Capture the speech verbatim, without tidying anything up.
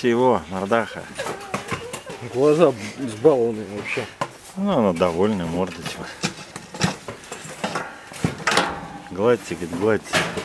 Чего, мордаха? Глаза избалованные вообще. Ну, она довольная, мордочка. Гладьте, говорит, гладьте.